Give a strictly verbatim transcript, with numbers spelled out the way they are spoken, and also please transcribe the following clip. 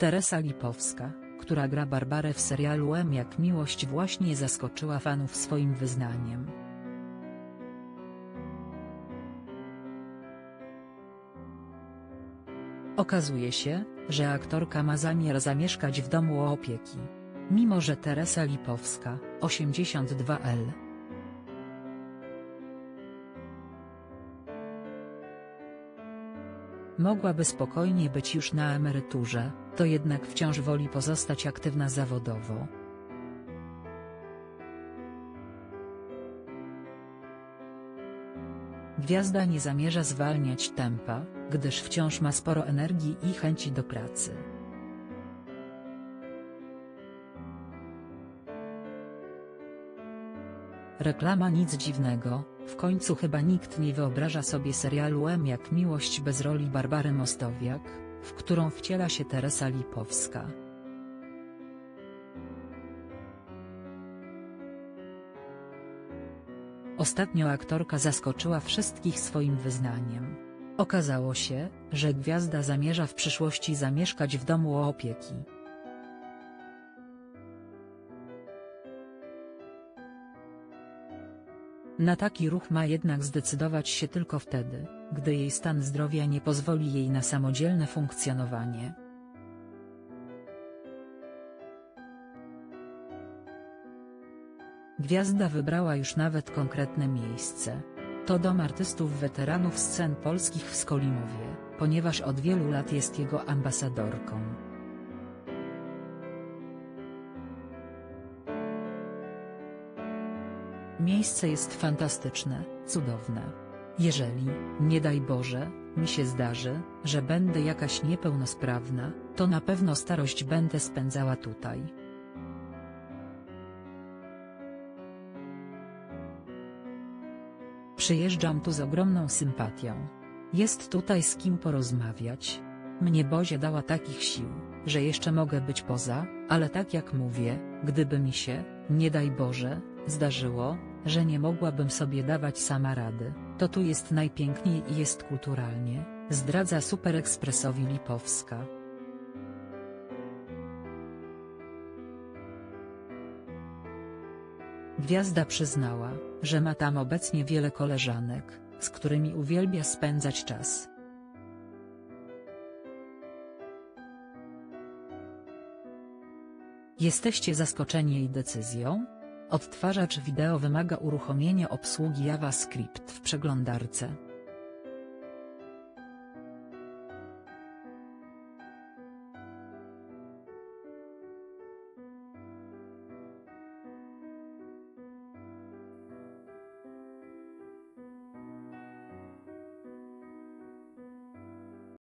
Teresa Lipowska, która gra Barbarę w serialu M jak miłość, właśnie zaskoczyła fanów swoim wyznaniem. Okazuje się, że aktorka ma zamiar zamieszkać w domu opieki. Mimo że Teresa Lipowska, osiemdziesiąt dwa lat, mogłaby spokojnie być już na emeryturze, to jednak wciąż woli pozostać aktywna zawodowo. Gwiazda nie zamierza zwalniać tempa, gdyż wciąż ma sporo energii i chęci do pracy. Reklama: nic dziwnego, w końcu chyba nikt nie wyobraża sobie serialu M jak miłość bez roli Barbary Mostowiak, w którą wciela się Teresa Lipowska. Ostatnio aktorka zaskoczyła wszystkich swoim wyznaniem. Okazało się, że gwiazda zamierza w przyszłości zamieszkać w domu opieki. Na taki ruch ma jednak zdecydować się tylko wtedy, gdy jej stan zdrowia nie pozwoli jej na samodzielne funkcjonowanie. Gwiazda wybrała już nawet konkretne miejsce. To dom artystów weteranów scen polskich w Skolimowie, ponieważ od wielu lat jest jego ambasadorką. Miejsce jest fantastyczne, cudowne. Jeżeli, nie daj Boże, mi się zdarzy, że będę jakaś niepełnosprawna, to na pewno starość będę spędzała tutaj. Przyjeżdżam tu z ogromną sympatią. Jest tutaj z kim porozmawiać. Mnie Bozia dała takich sił, że jeszcze mogę być poza, ale tak jak mówię, gdyby mi się, nie daj Boże, zdarzyło, że nie mogłabym sobie dawać sama rady, to tu jest najpiękniej i jest kulturalnie, zdradza Super Expressowi Lipowska. Gwiazda przyznała, że ma tam obecnie wiele koleżanek, z którymi uwielbia spędzać czas. Jesteście zaskoczeni jej decyzją? Odtwarzacz wideo wymaga uruchomienia obsługi JavaScript w przeglądarce.